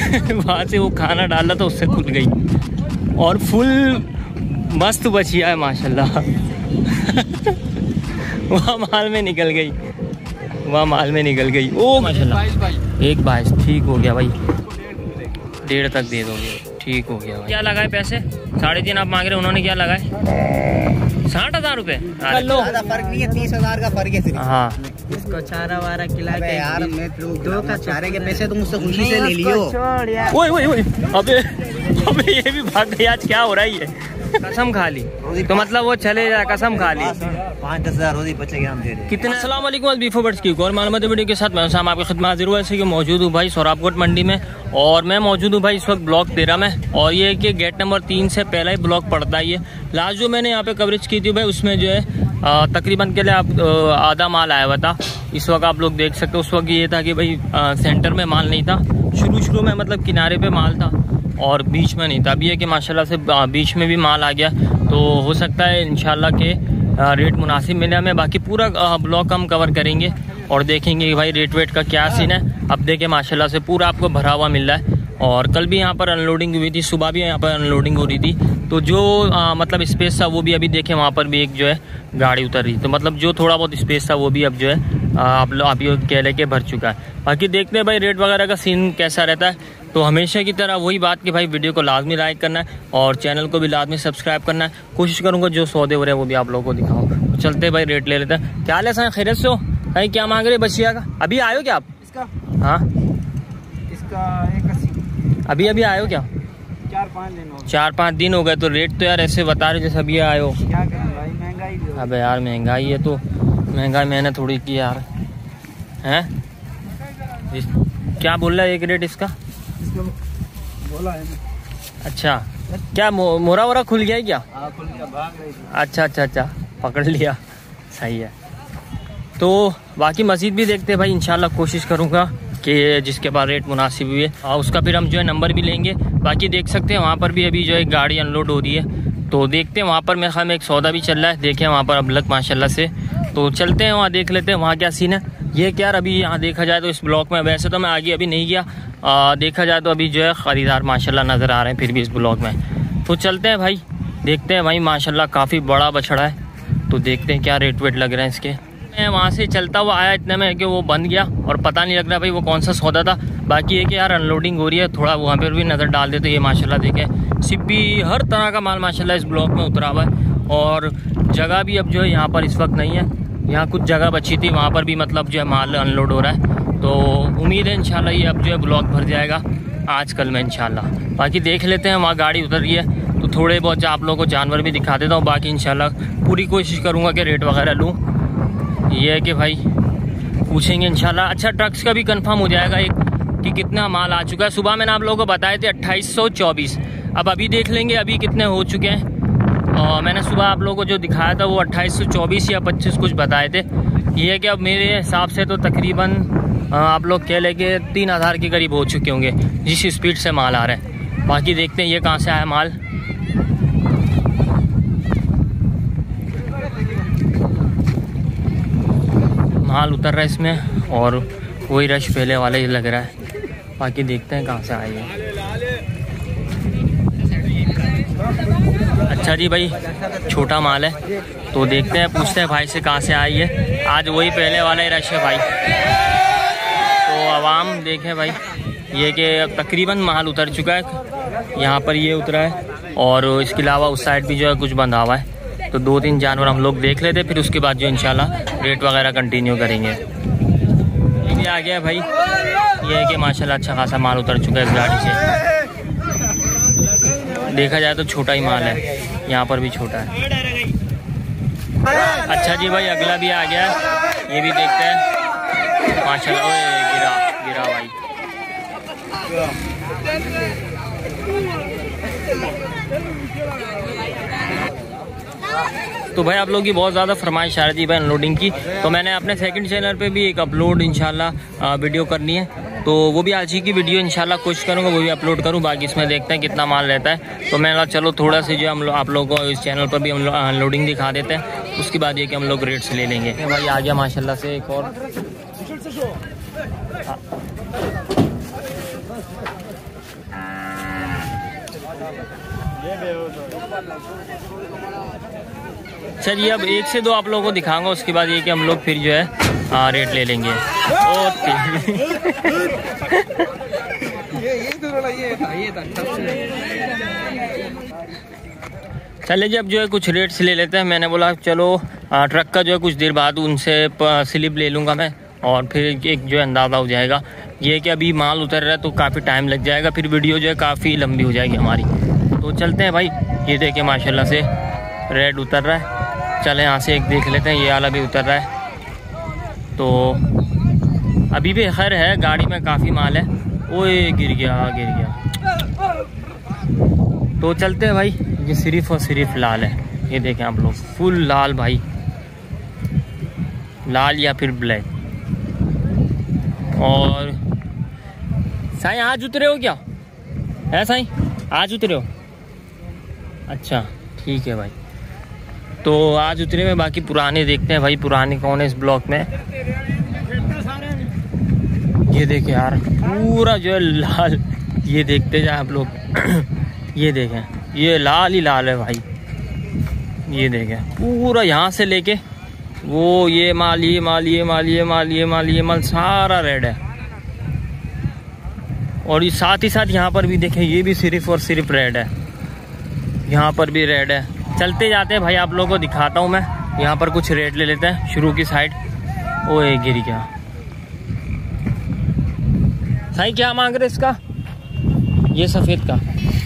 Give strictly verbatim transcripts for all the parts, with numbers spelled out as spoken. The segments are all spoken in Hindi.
वहाँ से वो खाना डाला था उससे खुल गई और फुल मस्त बचिया है माशाल्लाह। वहाँ माल में निकल गई, वहाँ माल में निकल गई। ओ माशाल्लाह एक बाईस ठीक हो गया भाई, डेढ़ तक दे दोगे ठीक हो गया भाई। क्या लगाए पैसे? साढ़े तीन आप मांग रहे, उन्होंने क्या लगाए? साठ हजार रुपए। फर्क नहीं है, तीस हजार का फर्क है। हाँ इसको चारा वारा खिला के यार, मैं दो का चारे के पैसे तुम मुझसे खुशी से ले लियो। ओए ओए ओए, अबे अबे ये भी भाग गई, आज क्या हो रहा है ये? कसम खा ली तो मतलब वो चले जाए, कसम खा ली। पाँच दस हजार रोजी बचेगी हम दे रहे कितने। अस्सलाम वालेकुम बीफो बर्ड्स की और मालूमाती वीडियो के साथ मैं शाम आपकी खिदमत हाजिर हुआ। ऐसे कि मौजूद हूँ भाई सोराबकोट मंडी में और मैं मौजूद हूँ भाई इस वक्त ब्लॉक तेरह में। और ये कि गेट नंबर तीन से पहला ही ब्लॉक पड़ता है। ये लास्ट जो मैंने यहाँ पे कवरेज की थी भाई उसमें जो है आ, तकरीबन के लिए आप आधा माल आया हुआ था। इस वक्त आप लोग देख सकते हो, उस वक्त ये था कि भाई आ, सेंटर में माल नहीं था, शुरू शुरू में मतलब किनारे पे माल था और बीच में नहीं था। अभी है कि माशाल्लाह से बीच में भी माल आ गया, तो हो सकता है इंशाल्लाह के रेट मुनासिब मिले हमें। बाकी पूरा ब्लॉक हम कवर करेंगे और देखेंगे कि भाई रेट वेट का क्या सीन है। अब देखें माशाल्लाह से पूरा आपको भरा हुआ मिल रहा है। और कल भी यहाँ पर अनलोडिंग हुई थी, सुबह भी यहाँ पर अनलोडिंग हो रही थी, तो जो आ, मतलब स्पेस था वो भी अभी देखें वहाँ पर भी एक जो है गाड़ी उतर रही, तो मतलब जो थोड़ा बहुत स्पेस था वो भी अब जो है आप लोग अभी कह लेके भर चुका है। बाकी देखते हैं भाई रेट वगैरह का सीन कैसा रहता है। तो हमेशा की तरह वही बात कि भाई वीडियो को लाजमी लाइक करना है और चैनल को भी लाजमी सब्सक्राइब करना है। कोशिश करूँगा जो सौदे हो रहे हैं वो भी आप लोगों को दिखाऊँ। तो चलते भाई रेट ले लेते हैं। क्या ले सर खैरियत से हो? कहीं क्या मांग रहे बचिया का? अभी आयो क्या आप? इसका हाँ इसका एक अस्सी। अभी अभी आयो क्या? चार पाँच दिन हो चार पाँच दिन हो गए, तो रेट तो यार ऐसे बता रहे जैसे अभी आयो। क्या करें भाई, महंगाई भी हो। अबे यार महंगाई है तो महंगाई मैंने थोड़ी की यार हैं। क्या बोल रहा है एक रेट इसका? इसको बोला है ना। अच्छा क्या मो, मोरा वोरा खुल गया है क्या? हाँ खुल गया, भाग रही थी। अच्छा अच्छा अच्छा पकड़ लिया, सही है। तो बाकी मस्जिद भी देखते हैं भाई, इंशाल्लाह कोशिश करूँगा कि जिसके बाद रेट मुनासिब हुई है और उसका फिर हम जो है नंबर भी लेंगे। बाकी देख सकते हैं वहाँ पर भी अभी जो है गाड़ी अनलोड हो रही है, तो देखते हैं वहाँ पर मेरे ख्याल में एक सौदा भी चल रहा है। देखें वहाँ पर अब लग माशाल्लाह से, तो चलते हैं वहाँ देख लेते हैं वहाँ क्या सीन है। ये क्या अभी यहाँ देखा जाए तो इस ब्लॉक में, वैसे तो मैं आगे अभी नहीं गया, आ, देखा जाए तो अभी जो है ख़रीदार माशाल्लाह नज़र आ रहे हैं फिर भी इस ब्लॉक में। तो चलते हैं भाई, देखते हैं भाई माशाल्लाह काफ़ी बड़ा बछड़ा है, तो देखते हैं क्या रेट वेट लग रहे हैं इसके। मैं वहाँ से चलता हुआ आया इतने में कि वो बंद गया और पता नहीं लग रहा भाई वो कौन सा सौदा था। बाकी है कि यार अनलोडिंग हो रही है, थोड़ा वहाँ पर भी नज़र डाल देते। ये माशाल्लाह देखें सिब्बी हर तरह का माल माशाल्लाह इस ब्लॉक में उतरा हुआ है और जगह भी अब जो है यहाँ पर इस वक्त नहीं है। यहाँ कुछ जगह बची थी, वहाँ पर भी मतलब जो है माल अनलोड हो रहा है, तो उम्मीद है इंशाल्लाह ये अब जो है ब्लॉक भर जाएगा आज कल में इंशाल्लाह। बाकी देख लेते हैं वहाँ गाड़ी उतर रही है, तो थोड़े बहुत आप लोगों को जानवर भी दिखा देता हूँ। बाकी इंशाल्लाह पूरी कोशिश करूँगा कि रेट वगैरह लूँ। ये है कि भाई पूछेंगे इंशाल्लाह। अच्छा ट्रक्स का भी कंफर्म हो जाएगा एक कि कितना माल आ चुका है। सुबह मैंने आप लोगों को बताए थे अट्ठाईस सौ चौबीस, अब अभी देख लेंगे अभी कितने हो चुके हैं। और मैंने सुबह आप लोगों को जो दिखाया था वो अट्ठाईस सौ चौबीस या पच्चीस कुछ बताए थे। ये है कि अब मेरे हिसाब से तो तकरीबन आप लोग कह लें कि तीन हज़ार के करीब हो चुके होंगे जिस स्पीड से माल आ रहा है। बाकी देखते हैं ये कहाँ से आया माल। माल उतर रहा है इसमें और वही रश पहले वाला ही लग रहा है। बाकी देखते हैं कहाँ से आए हैं। अच्छा जी भाई छोटा माल है, तो देखते हैं पूछते हैं भाई से कहाँ से आई है। आज वही पहले वाला ही रश है भाई। तो आवाम देखें भाई ये कि तकरीबन माल उतर चुका है, यहाँ पर ये उतरा है और इसके अलावा उस साइड भी जो है कुछ बंधा हुआ है। तो दो तीन जानवर हम लोग देख लेते, फिर उसके बाद जो इंशाल्लाह रेट वगैरह कंटिन्यू करेंगे। ये भी आ गया भाई, ये है कि माशाल्लाह अच्छा खासा माल उतर चुका है इस गाड़ी से। देखा जाए तो छोटा ही माल है, यहाँ पर भी छोटा है। अच्छा जी भाई अगला भी आ गया है, ये भी देखते हैं माशाल्लाह। ओए गिरा गिरा भाई। तो भाई आप लोगों की बहुत ज़्यादा फरमाइश आ रही थी भाई अनलोडिंग की, तो मैंने अपने सेकंड चैनल पे भी एक अपलोड इंशाल्लाह वीडियो करनी है, तो वो भी आज ही की वीडियो इंशाल्लाह कोशिश करूँगा वो भी अपलोड करूँ। बाकी इसमें देखते हैं कितना माल रहता है। तो मैं चलो थोड़ा सा जो हम लोग आप लोगों को इस चैनल पर भी हम लोग अनलोडिंग दिखा देते हैं, उसके बाद ये कि हम लोग रेट्स ले लेंगे। भाई आ गया माशाल्लाह से एक और। चलिए अब एक से दो आप लोगों को दिखाऊंगा, उसके बाद ये कि हम लोग फिर जो है आ, रेट ले लेंगे। ओ चलिए जी अब जो है कुछ रेट्स ले लेते हैं। मैंने बोला चलो आ, ट्रक का जो है कुछ देर बाद उनसे स्लिप ले लूँगा मैं, और फिर एक जो है अंदाज़ा हो जाएगा। ये कि अभी माल उतर रहा है तो काफ़ी टाइम लग जाएगा, फिर वीडियो जो है काफ़ी लंबी हो जाएगी हमारी। तो चलते हैं भाई। ये देखिए माशाल्लाह से रेड उतर रहा है। चले यहाँ से एक देख लेते हैं, ये वाला भी उतर रहा है। तो अभी भी खैर है, गाड़ी में काफ़ी माल है। ओए गिर गया गिर गया। तो चलते हैं भाई। ये सिर्फ और सिर्फ लाल है, ये देखें आप लोग, फुल लाल भाई, लाल या फिर ब्लैक। और साईं आज उतरे हो क्या? है साईं आज उतरे हो? अच्छा ठीक है भाई। तो आज उतरे में, बाकी पुराने देखते हैं भाई, पुराने कौन है इस ब्लॉक में। ये देखें यार पूरा जो है लाल, ये देखते जाए आप लोग। ये देखें ये लाल ही लाल है भाई। ये देखें पूरा यहाँ से लेके वो ये माल ये माल ये माल ये माल ये माल ये माल सारा रेड है। और ये साथ ही साथ यहाँ पर भी देखें, ये भी सिर्फ और सिर्फ रेड है। यहाँ पर भी रेड है। चलते जाते हैं भाई, आप लोगों को दिखाता हूँ मैं। यहाँ पर कुछ रेट ले लेते हैं शुरू की साइड। ओए गिर गया। साईं क्या मांग रहे इसका? ये सफ़ेद का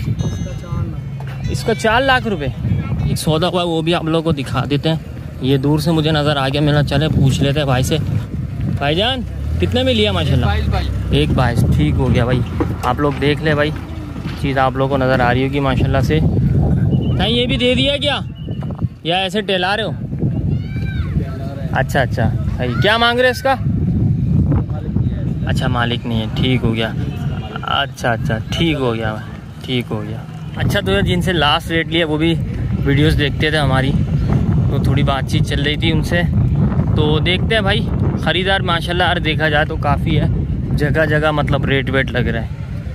इसका चार लाख रुपए। एक सौदा हुआ वो भी आप लोगों को दिखा देते हैं। ये दूर से मुझे नज़र आ गया, मेरा चले पूछ लेते हैं भाई से। भाईजान कितने में लिया? माशाल्लाह एक बाईस। ठीक हो गया भाई, आप लोग देख ले भाई, चीज़ आप लोगों को नज़र आ रही होगी माशाल्लाह से। नहीं ये भी दे दिया क्या, या ऐसे टेला रहे हो? अच्छा अच्छा भाई, क्या मांग रहे इसका? अच्छा मालिक नहीं है, ठीक हो गया। अच्छा अच्छा ठीक हो गया ठीक हो गया। अच्छा तो जिनसे लास्ट रेट लिया वो भी वीडियोस देखते थे हमारी, तो थोड़ी बातचीत चल रही थी उनसे। तो देखते हैं भाई, ख़रीदार माशाल्लाह यार देखा जाए तो काफ़ी है, जगह जगह मतलब रेट वेट लग रहा है।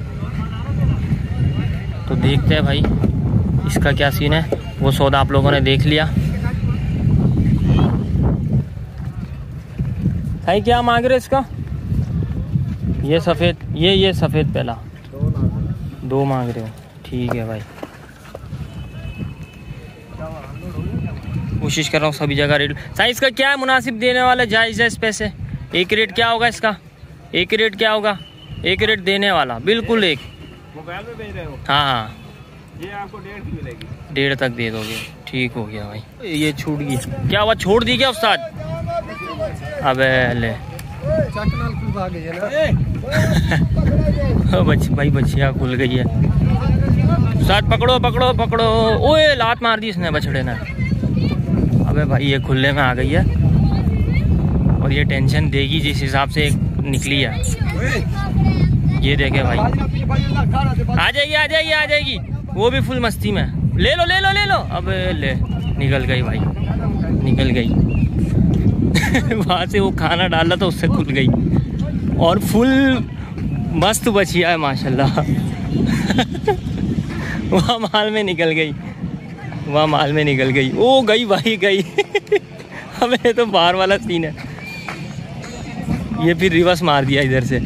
तो देखते हैं भाई इसका क्या सीन है। वो सौदा आप लोगों ने देख लिया। भाई क्या मांग रहे इसका? ये सफ़ेद, ये ये सफ़ेद पहला दो मांग रहे हो, ठीक है भाई। कोशिश कर रहा हूँ सभी जगह रेट। साइज इसका क्या है मुनासिब देने वाला, जायज़ है इस पैसे? एक रेट क्या होगा इसका? एक रेट क्या होगा? एक रेट देने वाला बिल्कुल एक। मोबाइल में भेज रहे हो? हाँ हाँ ये आपको डेढ़ की मिलेगी। डेढ़ तक दे दोगे, ठीक हो गया भाई। ये छूट गई क्या हुआ, छोड़ दी क्या उस्ताद? अबे ले बच भाई बच्चियाँ खुल गई है। उस्ताद पकड़ो पकड़ो पकड़ो। ओए लात मार दी इसने बछड़े ने। अबे भाई ये खुलने में आ गई है, और ये टेंशन देगी जिस हिसाब से निकली है। ये देखे भाई, आ जाएगी आ जाएगी आ जाएगी। वो भी फुल मस्ती में, ले लो ले लो ले लो। अबे ले, निकल गई भाई, निकल गई। वहाँ से वो खाना डाला था उससे खुल गई, और फुल मस्त बचिया है माशाल्लाह। वहाँ माल में निकल गई, वहाँ माल में निकल गई। ओ गई भाई गई। हमें तो बाहर वाला सीन है। ये फिर रिवर्स मार दिया इधर से।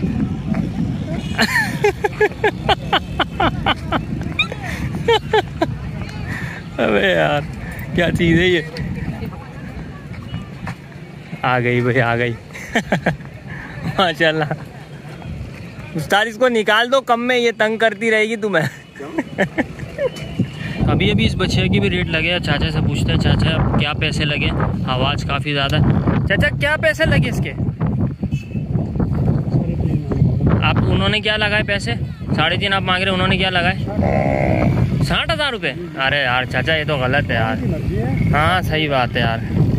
अबे यार क्या चीज़ है ये। आ गई भाई आ गई। माशाल्लाह। उस्ताद इसको निकाल दो, कम में ये तंग करती रहेगी तुम्हें। अभी अभी इस बच्चे की भी रेट लगे। चाचा से पूछते हैं, चाचा क्या पैसे लगे? आवाज़ काफ़ी ज़्यादा। चाचा क्या पैसे लगे इसके? आप उन्होंने क्या लगाए पैसे? साढ़े तीन आप मांग रहे, उन्होंने क्या लगाए? साठ हज़ार रुपये। अरे यार चाचा ये तो गलत है यार। हाँ सही बात है यार।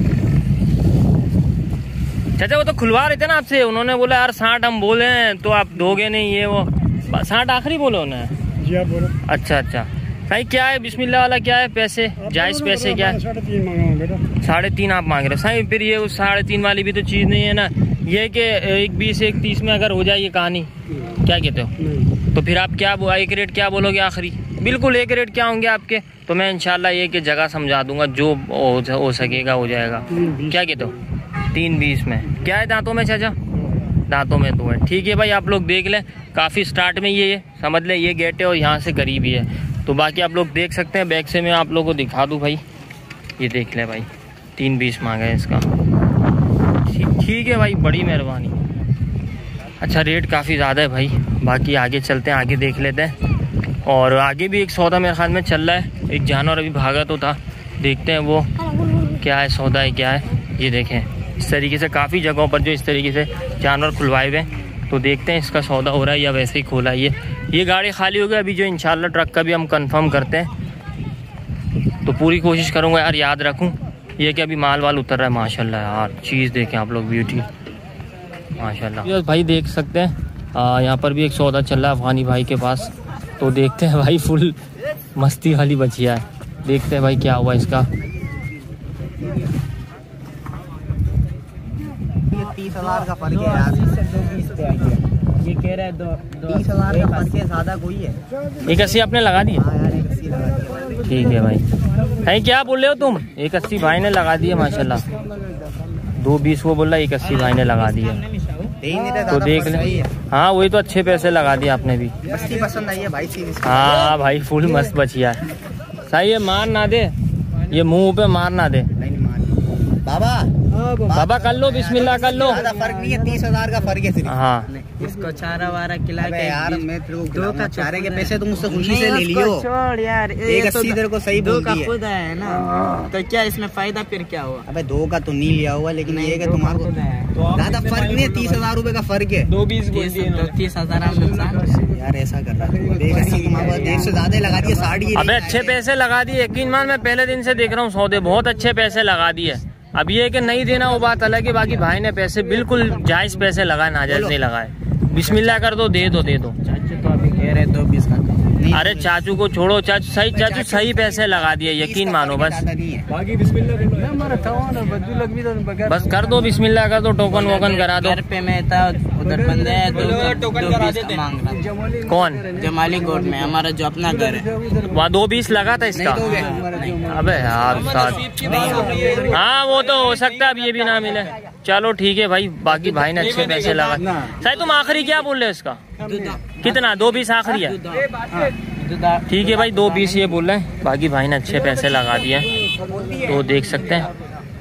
चाचा वो तो खुलवा रहे थे ना आपसे, उन्होंने बोला यार साठ हम बोले हैं तो आप दोगे नहीं, ये वो साठ आखिरी बोले उन्होंने। जी आप बोलो। अच्छा अच्छा भाई क्या है बिस्मिल्लाह वाला क्या है पैसे, जायज़ पैसे क्या है? साढ़े तीन मांगा हूं बेटा। साढ़े तीन आप मांग रहे साईं, फिर ये उस साढ़े तीन वाली भी तो चीज़ नहीं है ना, ये कि एक बीस एक तीस में अगर हो जाए ये कहानी। क्या कहते हो? तो फिर आप क्या एक रेट क्या बोलोगे आखिरी? बिल्कुल एक रेट क्या होंगे आपके? तो मैं इंशाल्लाह ये कि जगह समझा दूंगा, जो हो सकेगा हो जाएगा। क्या कहते हो? तीन बीस में क्या है दांतों में चाचा? दांतों में तो है। ठीक है भाई, आप लोग देख लें, काफ़ी स्टार्ट में ये समझ लें ये गेट है और यहाँ से करीब ही है। तो बाकी आप लोग देख सकते हैं, बैक से मैं आप लोगों को दिखा दूँ भाई। ये देख लें भाई, तीन बीस मांगा है इसका। ठीक है भाई, बड़ी मेहरबानी। अच्छा रेट काफ़ी ज़्यादा है भाई। बाकी आगे चलते हैं, आगे देख लेते हैं। और आगे भी एक सौदा मेरे ख्याल में चल रहा है, एक जानवर अभी भागा तो था, देखते हैं वो क्या है, सौदा है क्या है। ये देखें इस तरीके से काफ़ी जगहों पर जो इस तरीके से जानवर खुलवाए हुए हैं, तो देखते हैं इसका सौदा हो रहा है या वैसे ही खोला है। ये ये गाड़ी खाली हो गई अभी, जो इंशाल्लाह ट्रक का भी हम कंफर्म करते हैं। तो पूरी कोशिश करूँगा यार याद रखूँ। ये कि अभी माल वाल उतर रहा है माशाल्लाह यार। चीज़ देखें आप लोग, ब्यूटी माशाल्लाह भाई। देख सकते हैं यहाँ पर भी एक सौदा चल रहा है अफगानी भाई के पास। तो देखते हैं भाई, फुल मस्ती वाली बचिया है। देखते हैं भाई क्या हुआ इसका। तीस हजार का फर्क है यार, ये कह रहा है दो तीस हजार का फर्क है, ज्यादा कोई है। एक अस्सी आपने लगा दिया? हाँ यार, एक अस्सी लगा दिया। ठीक है भाई। भाई क्या बोल रहे हो तुम? एक अस्सी भाई ने लगा दिया माशाल्लाह। दो बीस वो बोल रहा, एक अस्सी भाई ने लगा दिया। तो देख ले, हाँ वही तो अच्छे पैसे लगा दिए आपने भी। मस्ती पसंद आई है भाई। हाँ भाई फुल मस्त बचिया है। सही है, मार ना दे, ये मुंह पे मार ना दे। बाबा बाबा कर लो, बिस्मिल्लाह कर लो। ज्यादा फर्क नहीं है, तीस हजार का फर्क है सिर्फ। हाँ इसको चारा वारा खिला के यार, मैं दो का चारे के पैसे तुम मुझसे खुशी से ले लियो। छोड़ यार, एक अस्सी इधर को सही बोल दी है ना, तो क्या इसमें फायदा फिर क्या हुआ? अबे दो का तो नहीं लिया हुआ, लेकिन ये कि तुम्हारे को ज्यादा फर्क नहीं है, तीस हजार रूपए का फर्क है। दो बीस तीस हजार यार, ऐसा कर रहा है, एक से ज्यादा लगा दिए साड़ी। अबे अच्छे पैसे लगा दिए, यकीन मान मैं पहले दिन से देख रहा हूँ सौदे, बहुत अच्छे पैसे लगा दिए। अब ये कि नहीं देना वो बात अलग है, बाकी भाई ने पैसे बिल्कुल जायज पैसे लगाए, नाजायज नहीं लगाए। बिस्मिल्लाह कर दो, दे दो दे दो। चाचू तो अभी कह रहे दो बीस का। अरे चाचू को छोड़ो, चाचू सही, चाचू सही पैसे लगा दिए, यकीन मानो। बस बस कर दो, बिस्मिल्लाह कर दो, टोकन वोकन करा दो। घर पे मैं था, उधर बंदे हैं, दो बीस का मांग रहा। कौन? जमाली कोट में हमारा जो अपना घर है, वहाँ दो बीस लगा था इसका। अबे यार साथ, हाँ वो तो हो सकता है अब ये भी ना मिले। चलो ठीक है भाई, बाकी भाई ने अच्छे पैसे लगा। सही तुम आखिरी क्या बोल रहे हो इसका? कितना? दो बीस आखिरी है? ठीक है भाई, दो बीस ये बोल रहे हैं, बाकी भाई ने अच्छे पैसे लगा दिए। तो देख सकते हैं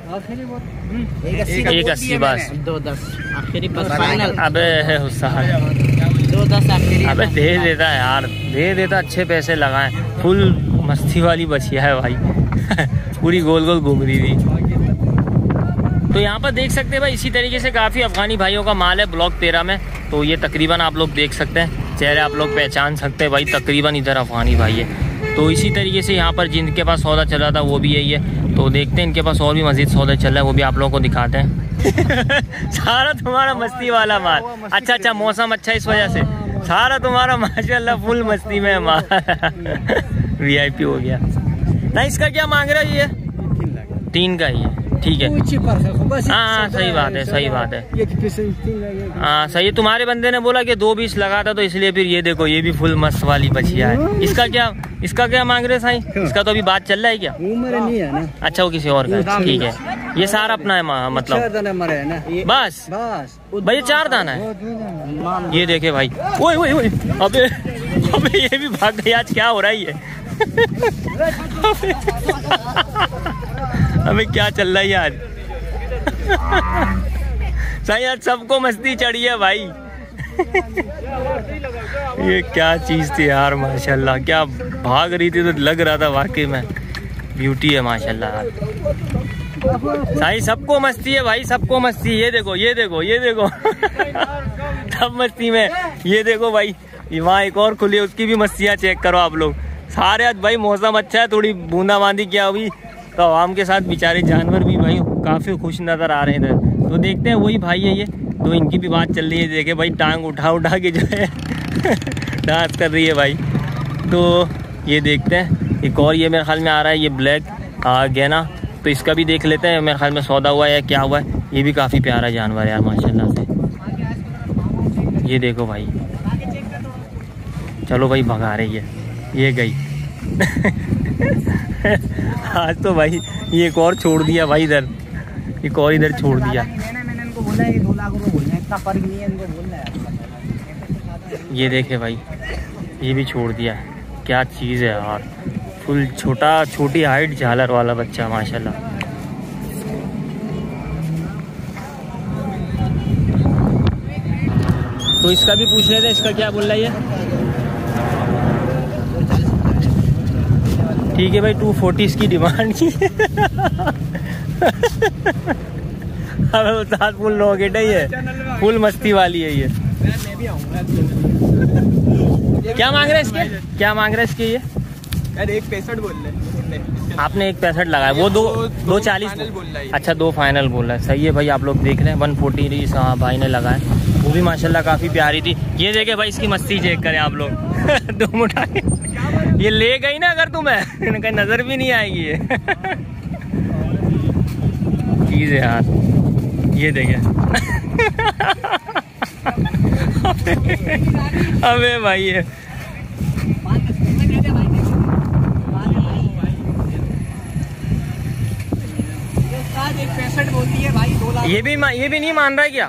एक अस्सी बस, दो दस आखिरी बस फाइनल। अबे हुस्सार, दो दस आखिरी। अबे दे देता यार, दे देता, अच्छे पैसे लगाए। फुल मस्ती वाली बचिया है भाई पूरी गोल गोल घूम रही थी। तो यहाँ पर देख सकते हैं भाई, इसी तरीके से काफ़ी अफगानी भाइयों का माल है ब्लॉक तेरह में। तो ये तकरीबन आप लोग देख सकते हैं, चेहरे आप लोग पहचान सकते हैं भाई, तकरीबन इधर अफगानी भाई है। तो इसी तरीके से यहाँ पर जिनके पास सौदा चल रहा था वो भी यही है। तो देखते हैं इनके पास और भी मजीद सौदे चल रहे हैं, वो भी आप लोगों को दिखाते हैं सारा तुम्हारा मस्ती वाला माल। अच्छा अच्छा, मौसम अच्छा इस वजह से सारा तुम्हारा माशाल्लाह फुल मस्ती में माल वी आई पी हो गया ना। इसका क्या मांग रहा है? ये तीन का ही है, ठीक है। हाँ सही बात है, सही बात है। हाँ सही है। तुम्हारे बंदे ने बोला कि दो बीस लगा था, तो इसलिए फिर ये देखो, ये भी फुल मस्त वाली बचिया है। इसका क्या, इसका क्या मांग रहे साईं? इसका तो अभी बात चल रहा है क्या? नहीं है ना। अच्छा वो किसी और का, ठीक है। ये सारा अपना है मतलब? बस बस भाई, चार दाना है। ये देखे भाई, ओए ओए ओए, अबे अबे ये भी भाग गई। आज क्या हो रहा है? हमें क्या चल रहा है आज? सही आज सबको मस्ती चढ़ी है भाई ये क्या चीज थी यार, माशाल्लाह क्या भाग रही थी, तो लग रहा था वाकई में ब्यूटी है माशाल्लाह। सही सबको मस्ती है भाई, सबको मस्ती। ये देखो ये देखो ये देखो सब मस्ती में। ये देखो भाई, वहाँ एक और खुली है, उसकी भी मस्तियाँ चेक करो आप लोग सारे। आज भाई मौसम अच्छा है, थोड़ी बूंदाबांदी क्या हुई, तो आवाम के साथ बेचारे जानवर भी भाई काफ़ी खुश नज़र आ रहे हैं। तो देखते हैं वही भाई है ये, तो इनकी भी बात चल रही है। देखे भाई टांग उठा उठा के जो है डांस कर रही है भाई। तो ये देखते हैं एक और, ये मेरे ख्याल में आ रहा है ये ब्लैक गैना, तो इसका भी देख लेते हैं। मेरे ख्याल में सौदा हुआ है या क्या हुआ है। ये भी काफ़ी प्यारा जानवर है यार माशाल्लाह से। ये देखो भाई, चलो भाई भगा रही है, ये गई। आज तो भाई ये एक और छोड़ दिया भाई, इधर एक और इधर छोड़ दिया। मैंने इनको बोला है दो लाख रुपए बोलना है, इतना फर्क नहीं है इनको बोलना है। ये देखे भाई, ये भी छोड़ दिया। क्या चीज़ है यार, फुल छोटा, छोटी हाइट, झालर वाला बच्चा माशाल्लाह। तो इसका भी पूछ रहे थे, इसका क्या बोल रहा है ये? ठीक है भाई, टू फोर्टी इसकी डिमांड की। अब साथ फुल रॉकेट है ये, फुल मस्ती वाली है ये। क्या मांग रहे हैं इसके, क्या मांग रहे हैं इसके ये? यार एक पैंसठ बोल रहे, आपने एक पैंसठ लगाया, वो दो दो चालीस बोल रहा है। अच्छा दो फाइनल बोल रहा है, सही है भाई। आप लोग देख रहे हैं वन फोर्टी इस भाई ने लगाया, वो भी माशाल्लाह काफ़ी प्यारी थी। ये देखे भाई इसकी मस्ती चेक करें आप लोग। दो मुठा ये ले गई ना अगर तुम्हें, कहीं नज़र भी नहीं आएगी ये। चीज़ है यार, ये देखे। अबे भाई ये पैंसठ बोलती है भाई, दो लाख ये भी ये भी नहीं मान रहा है क्या?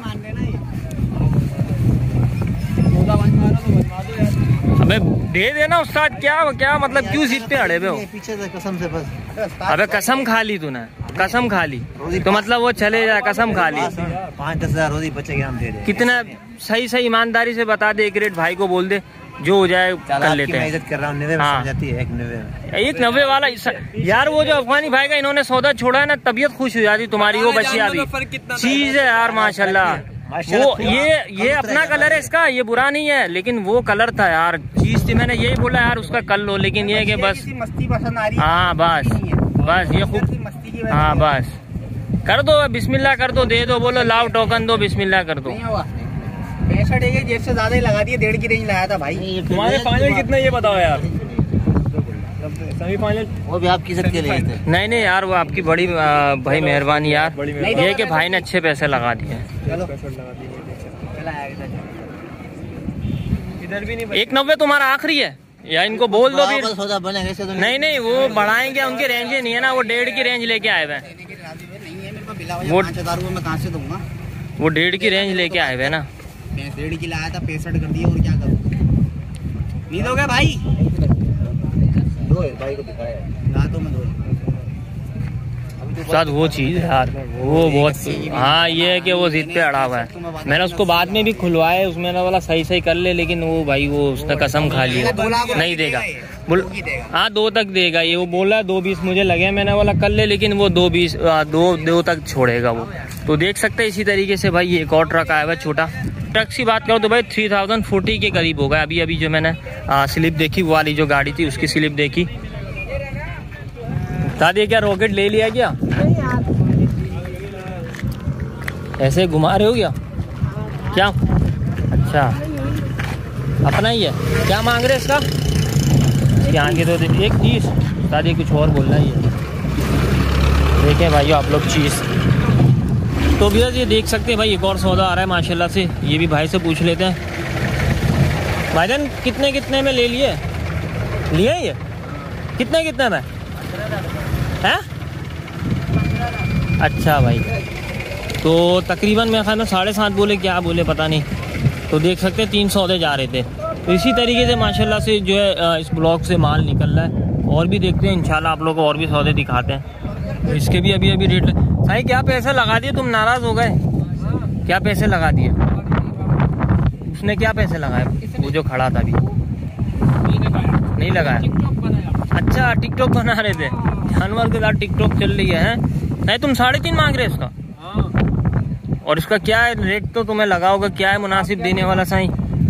अबे दे देना उस्ताद, क्या क्या मतलब क्यों जिद पे अड़े हो? पीछे से कसम से बस। अबे कसम खा ली तूने, कसम खा ली तो मतलब वो चले जाए, कसम खा ली। पाँच दस हजार रोजी बचेगी, हम दे दे। कितना सही सही ईमानदारी से बता दे, एक रेट भाई को बोल दे, जो हो जाए कर लेते हैं। इज्जत कर रहा हूँ, नब्बे में समझाती है, एक नब्बे में। एक नब्बे वाला यार, वो जो अफगानी भाई का इन्होंने सौदा छोड़ा है ना, तबीयत खुश हो जाती तुम्हारी। वो बची अभी चीज है यार माशाल्लाह। वो ये ये अपना कलर है इसका, ये बुरा नहीं है, लेकिन वो कलर था यार, चीज थी। मैंने यही बोला यार उसका कर लो, लेकिन ये कि बस मस्ती पसंद आ रही है। हाँ बस बस ये खूब, हाँ बस कर दो, बिस्मिल्लाह कर दो, दे दो, बोलो लाओ टोकन दो, बिस्मिल्लाह कर दो। पैंसठ एक जेब से ज्यादा ही लगा दिए, डेढ़ की रेंज लगाया था भाई। तुम्हारे फाइनल कितना ये बताओ यार? सेमीफाइनल वो भी आपकी सबके लिए थे। नहीं नहीं यार, वो आपकी बड़ी आ, भाई मेहरबानी यार, ये कि भाई ने अच्छे पैसे लगा दिए। इधर भी नहीं। एक नब्बे तुम्हारा आखिरी है या इनको बोल दो फिर? सौदा बनेगा तो नहीं नहीं, वो बढ़ाएंगे, उनकी रेंज नहीं है ना, वो डेढ़ की रेंज लेके आए हुए हैं। वो हजार रुपये मैं कहाँ से दूंगा? वो डेढ़ की रेंज लेके आए हुए ना। डेढ़ की लाया था, पैंसठ कर दिया, और क्या करूँ? नहीं दोगे भाई? दो भाई को दिखाया ना तो मैं दो। साथ वो चीज यार, वो बहुत, हाँ ये है कि वो जिद पे अड़ा हुआ है। मैंने उसको बाद में भी खुलवाया, उसमें ना वाला सही सही कर ले, लेकिन वो भाई वो उसने कसम खा ली नहीं देगा। बोल हाँ दो तक देगा ये, वो बोला दो बीस मुझे लगे, मैंने वाला कर ले, लेकिन वो दो बीस दो दो तक छोड़ेगा वो। तो देख सकते हैं इसी तरीके से भाई, ये एक और ट्रक आया हुआ छोटा। ट्रक की बात करो तो भाई थ्री थाउजेंड फोर्टी के करीब होगा। अभी अभी जो मैंने आ, स्लिप देखी, वो वाली जो गाड़ी थी उसकी स्लिप देखी। दादी क्या रॉकेट ले लिया क्या? ऐसे घुमा रहे हो क्या? क्या अच्छा अपना ही है? क्या मांग रहे इसका? यहाँ के तो एक चीज़ दादी कुछ और बोल रहा है। देखें भाई आप लोग चीज़, तो भैया ये देख सकते हैं भाई, एक और सौदा आ रहा है माशाल्लाह से। ये भी भाई से पूछ लेते हैं। भाईजान कितने कितने में ले लिए लिए ये कितने कितने में है? अच्छा भाई, तो तकरीबन मेरे ख्याल में साढ़े सात बोले, क्या बोले पता नहीं। तो देख सकते हैं तीन सौदे जा रहे थे। तो इसी तरीके से माशाल्लाह से जो है इस ब्लॉक से माल निकल रहा है। और भी देखते हैं इंशाल्लाह, आप लोगों को और भी सौदे दिखाते हैं। तो इसके भी अभी अभी रेट भाई, क्या पैसे लगा दिए तुम? नाराज हो गए? क्या पैसे लगा दिए उसने? क्या पैसे लगाए? वो जो खड़ा था अभी नहीं लगाया। अच्छा टिकटॉक बना रहे थे, जानवर के साथ टिकटॉक चल रही है। नहीं तुम साढ़े तीन मांग रहे इसका? और इसका क्या है रेट? तो तुम्हें लगा होगा, क्या है मुनासिब देने वाला साईं?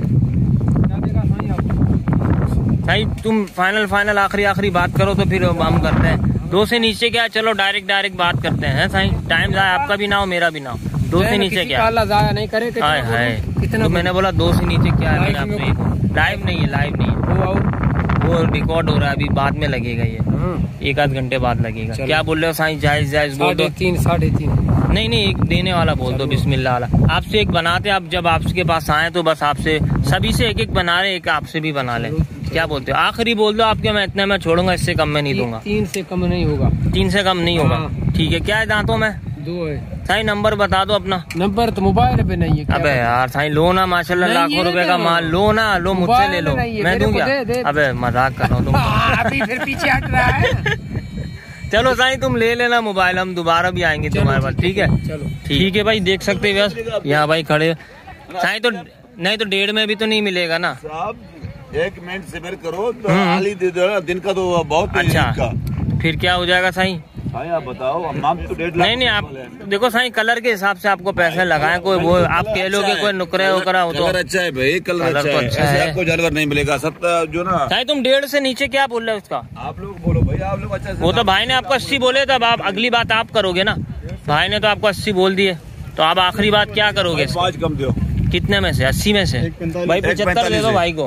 साईं तुम फाइनल फाइनल आखिरी आखिरी बात करो तो फिर हम करते हैं। दो से नीचे क्या, चलो डायरेक्ट डायरेक्ट बात करते हैं साईं, टाइम जाए आपका भी ना हो मेरा भी ना हो। दो से नीचे क्या नहीं करे? हाय हाय, तो मैंने बोला दो से नीचे क्या है? मैंने आपसे लाइव नहीं है, लाइव नहीं है वो वो रिकॉर्ड हो रहा है, अभी बाद में लगेगा ये, एक आध घंटे बाद लगेगा। क्या बोल रहे हो साईं? जायज जायज बोल दो। तीन साढ़े तीन नहीं नहीं, एक देने वाला बोल दो, बिस्मिल्लाह वाला। आपसे एक बनाते, आप जब आपके पास आए तो बस आपसे सभी से एक एक बना रहे, एक आपसे भी बना ले। क्या बोलते हो? आखिरी बोल दो आपके, मैं इतने में छोड़ूंगा, इससे कम में नहीं दूंगा। तीन से कम नहीं होगा। तीन से कम नहीं होगा, ठीक है। क्या है दांतों में? दो है। साईं नंबर बता दो अपना। नंबर तो मोबाइल पे नहीं है। अबे यार साईं लो ना, माशाल्लाह लाखों रुपए का माल लो ना, लो मुझसे ले लो, मैं दूं क्या? अबे मजाक कर रहा हूँ तुम। अभी फिर पीछे हट रहा है। चलो साईं तुम ले लेना मोबाइल, हम दोबारा भी आएंगे तुम्हारे पास, ठीक है? चलो ठीक है भाई, देख सकते हैं बस यहाँ भाई खड़े। साईं तो नहीं तो डेढ़ में भी तो नहीं मिलेगा ना? एक मिनट सब्र करो तो हाली दे दो, दिन का तो बहुत अच्छा। फिर क्या हो जाएगा साईं? साईं आप बताओ, हम तो डेढ़ नहीं नहीं, आप देखो साईं कलर के हिसाब से आपको पैसे लगाए, कोई वो आप कह लो कि कोई नुकरे वकरा हो तो अच्छा है भाई, कलर अच्छा है, ऐसे आपको जानवर नहीं मिलेगा सब जो ना। साईं तुम डेढ़ से नीचे क्या बोल रहे हो उसका? आप लोग बोलो भाई, आप लोग अच्छा। वो तो भाई ने आपको अस्सी बोले, तब आप अगली बात आप करोगे ना। भाई ने तो आपको अस्सी बोल दिए, तो आप आखिरी बात क्या करोगे? पाँच कम दो। कितने में से? अस्सी में से भाई पचहत्तर दे दो भाई को।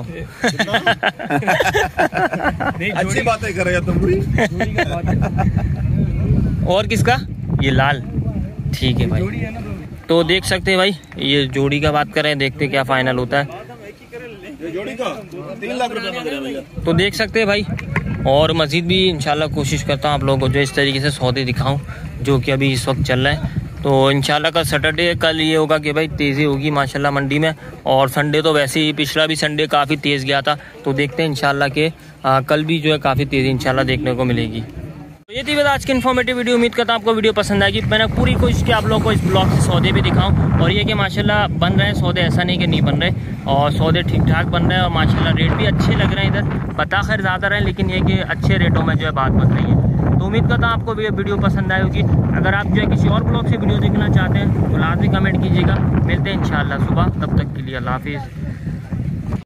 अच्छी बातें कर रहे हो तुम। और किसका? ये लाल, ठीक है भाई। तो देख सकते हैं भाई, ये जोड़ी का बात कर रहे हैं, देखते क्या फाइनल होता है। जोड़ी का तीन लाख रुपए। तो देख सकते हैं भाई, और मजीद भी इंशाल्लाह कोशिश करता हूँ आप लोगों को जो इस तरीके से सौदे दिखाऊं जो कि अभी इस वक्त चल रहे हैं। तो इंशाल्लाह कल सैटरडे, कल ये होगा कि भाई तेज़ी होगी माशाल्लाह मंडी में, और संडे तो वैसे ही पिछला भी संडे काफ़ी तेज़ गया था। तो देखते हैं इंशाल्लाह कि कल भी जो है काफ़ी तेज़ी इंशाल्लाह देखने को मिलेगी। तो ये थी बस आज की इन्फॉर्मेटिव वीडियो। उम्मीद करता हूँ आपको वीडियो पसंद आएगी। मैंने पूरी कोशिश की आप लोगों को इस ब्लॉग से सौदे भी दिखाऊं, और ये कि माशाल्लाह बन रहे हैं सौदे, ऐसा नहीं कि नहीं बन रहे, और सौदे ठीक ठाक बन रहे हैं, और माशाल्लाह रेट भी अच्छे लग रहे हैं इधर। पता खैर ज़्यादा रहे, लेकिन ये कि अच्छे रेटों में जो है बात बन रही है। तो उम्मीद करता हूँ आपको वीडियो पसंद आई होगी। अगर आप जो है किसी और ब्लॉग से वीडियो देखना चाहते हैं तो लाजमी कमेंट कीजिएगा। मिलते हैं इंशाल्लाह सुबह, तब तक के लिए अल्लाह हाफिज़।